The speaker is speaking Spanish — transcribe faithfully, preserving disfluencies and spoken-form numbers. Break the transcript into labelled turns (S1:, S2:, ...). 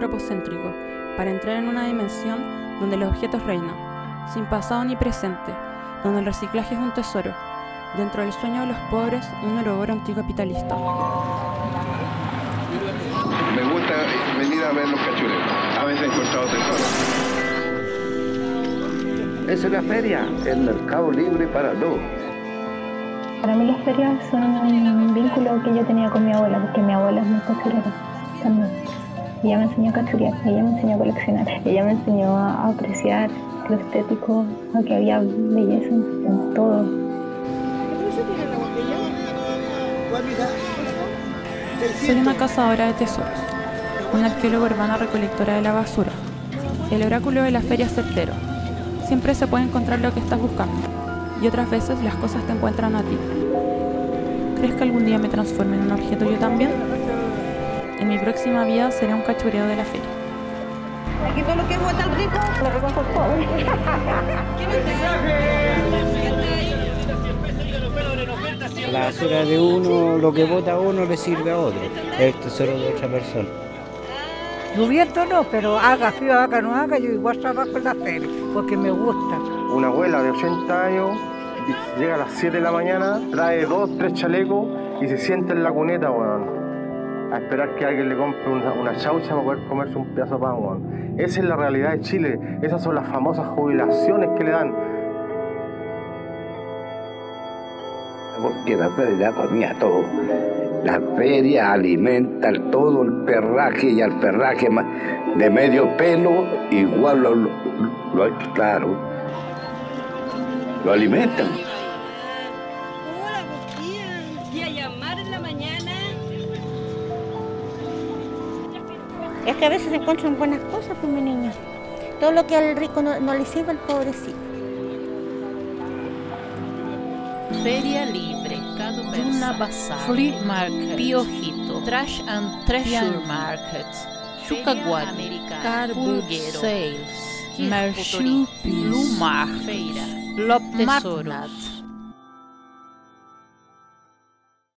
S1: antropocéntrico, para entrar en una dimensión donde los objetos reinan, sin pasado ni presente, donde el reciclaje es un tesoro, dentro del sueño de los pobres, un oroboro anticapitalista.
S2: Me gusta venir a ver los cachureos, a veces he encontrado tesoros.
S3: Es una feria, el mercado libre para todos.
S4: Para mí las ferias son un vínculo que yo tenía con mi abuela, porque mi abuela es muy cachurera también. Ella me enseñó a cachurear, ella me enseñó a coleccionar, ella me enseñó a apreciar lo estético, a que había belleza en, en todo.
S1: Soy una cazadora de tesoros, una arqueóloga urbana recolectora de la basura. El oráculo de la feria es certero. Siempre se puede encontrar lo que estás buscando, y otras veces las cosas te encuentran a ti. ¿Crees que algún día me transforme en un objeto yo también? En mi próxima vida seré un cachureo de la feria.
S5: Aquí todo lo que es bota el rico, lo recojo el pobre.
S6: La basura de uno, lo que bota uno le sirve a otro, el tesoro de otra persona.
S7: Lloviendo no, pero haga frío, haga no haga, yo igual trabajo en la feria, porque me gusta.
S8: Una abuela de ochenta años llega a las siete de la mañana, trae dos, tres chalecos y se sienta en la cuneta, weón, a esperar que alguien le compre una, una chaucha para poder comerse un pedazo de pan, weón. Esa es la realidad de Chile, esas son las famosas jubilaciones que le dan.
S3: Porque la feria comía todo. La feria alimenta todo el perraje y al perraje de medio pelo igual lo, lo, lo claro, lo alimentan.
S5: Hola, Boquía. Y a llamar en la mañana.
S9: Es que a veces se encuentran buenas cosas, pues, mi niña. Todo lo que al rico no, no le sirve al pobrecito.
S10: Feria Libre, Juna Bazar, Flea Market, Piojito, Trash and Treasure Market, Chucaguari, Car Burguero, Sales, Merchant, Lumar, Feira, Lop Tesoro.